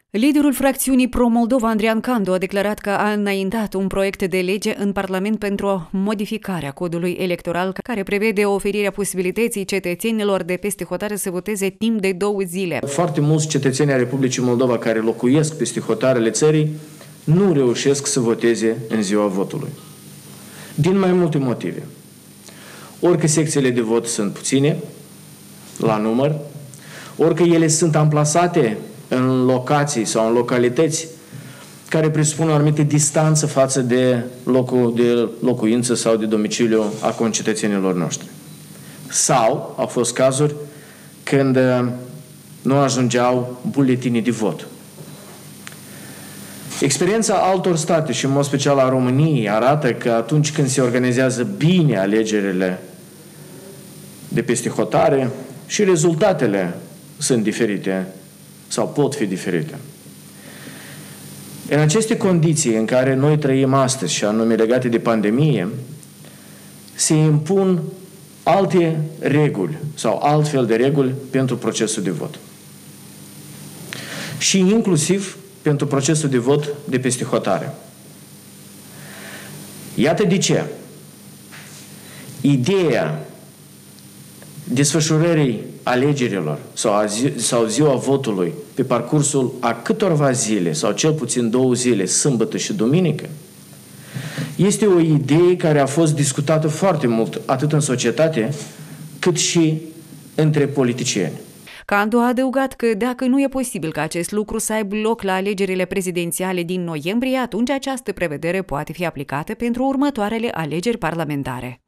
Liderul fracțiunii Pro-Moldova, Andrian Candu, a declarat că a înaintat un proiect de lege în Parlament pentru modificarea codului electoral care prevede oferirea posibilității cetățenilor de peste hotare să voteze timp de 2 zile. Foarte mulți cetățeni ai Republicii Moldova care locuiesc peste hotarele țării nu reușesc să voteze în ziua votului. Din mai multe motive. Ori că secțiile de vot sunt puține, la număr, ori că ele sunt amplasate în locații sau în localități care presupun o anumită distanță față de locul de locuință sau de domiciliu a concetățenilor noștri. Sau au fost cazuri când nu ajungeau buletinii de vot. Experiența altor state și în mod special a României arată că atunci când se organizează bine alegerile de peste hotare și rezultatele sunt diferite sau pot fi diferite. În aceste condiții în care noi trăim astăzi, și anume legate de pandemie, se impun alte reguli sau altfel de reguli pentru procesul de vot. Și inclusiv pentru procesul de vot de peste hotare. Iată de ce ideea desfășurării alegerilor sau ziua votului pe parcursul a câtorva zile sau cel puțin 2 zile, sâmbătă și duminică, este o idee care a fost discutată foarte mult atât în societate cât și între politicieni. Candu a adăugat că dacă nu e posibil ca acest lucru să aibă loc la alegerile prezidențiale din noiembrie, atunci această prevedere poate fi aplicată pentru următoarele alegeri parlamentare.